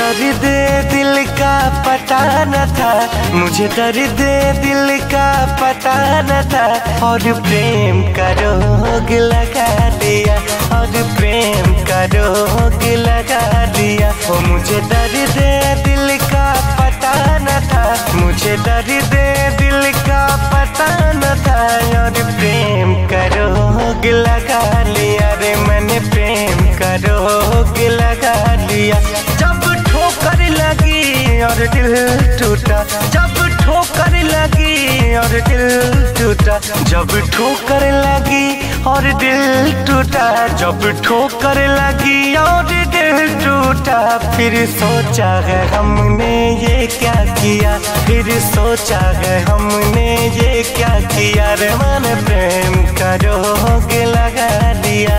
दर्द दिल का पता न था, मुझे दर्द दिल का पता न था, और प्रेम का रोग लगा दिया, और प्रेम का रोग लगा दिया। ओ मुझे दर्द दिल का पता न था, मुझे दर्द दिल का पता न था, और प्रेम का रोग लगा लिया रे मैंने, प्रेम का रोग लगा लिया। जब ठोकर लगी और दिल टूटा, जब ठोकर लगी और दिल टूटा, जब ठोकर लगी और दिल टूटा, जब ठोकर लगी और दिल टूटा, फिर सोचा है हमने ये क्या किया, फिर सोचा है हमने ये क्या किया रे मैंने, प्रेम का रोग लगा दिया।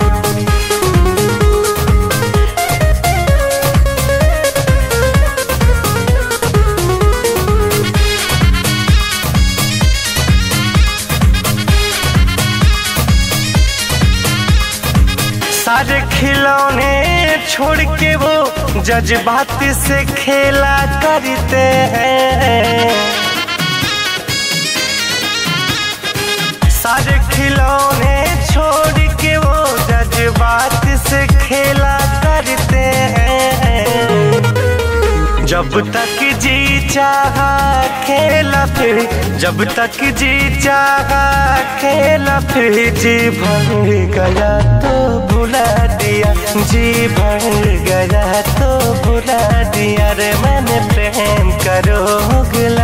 सारे खिलौने छोड़ के वो जज्बात से खेला करते हैं, सारे खिलौने छोड़ के वो जज्बात से खेला करते हैं। जब तक जी चाहा खेला फिर, जब तक जी चाहा खेला फिर, जी भर गया तो भुला दिया, जी भर गया तो भुला दिया रे मैंने, प्रेम का रोग